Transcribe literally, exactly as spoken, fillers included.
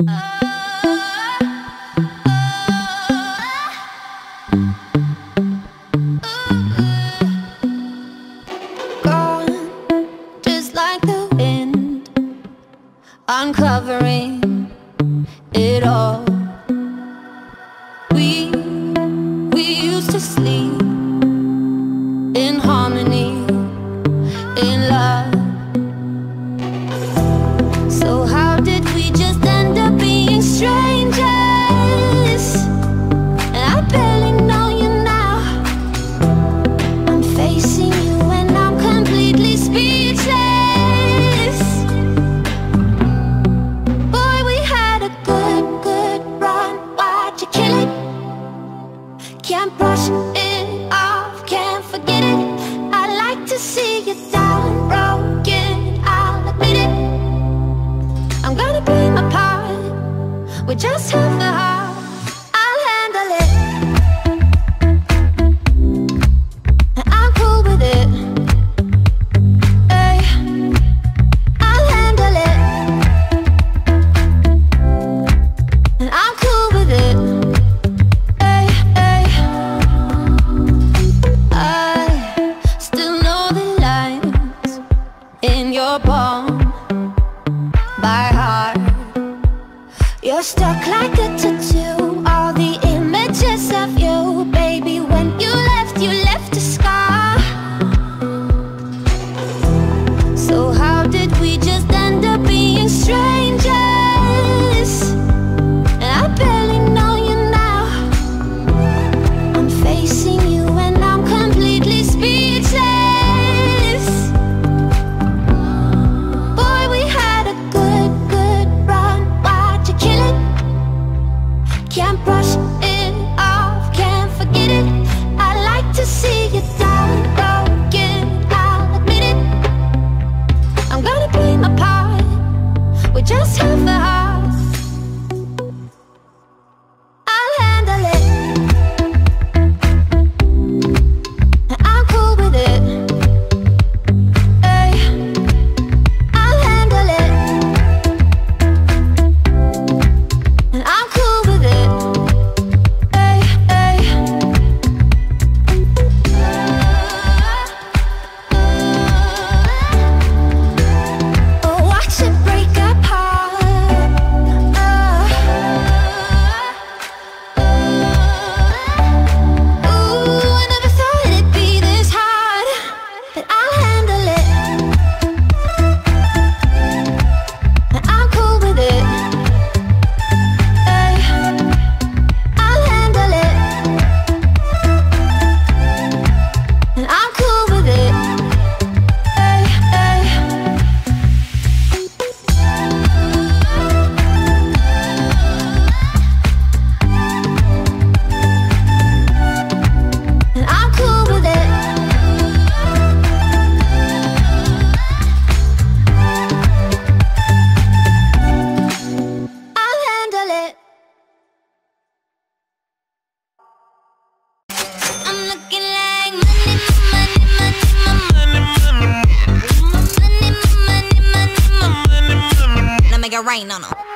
Uncovering it all. We, we used to sleep in harmony, in love. So how did we just end up being strangers? And I barely know you now. I'm facing you and I'm completely speechless. Can't brush it off, can't forget it. I like to see you down, broken, I'll admit it. I'm gonna play my part with just half the heart. I'll handle it, and I'm cool with it. Hey, I'll handle it, and I'm cool with it. By heart, you're stuck like a tattoo. All the images of you, baby. When you left, you left a scar. So how did we just end up being strangers? And I barely know you now. I'm facing you and I'm completely speechless. Can't brush it off, can't forget it. I like to see you down, broken, I'll admit it. I'm gonna play my part with just half the heart. I'll handle it, and I'm cool with it. Hey, I'll handle it, and I'm cool with it. Make it rain on 'em.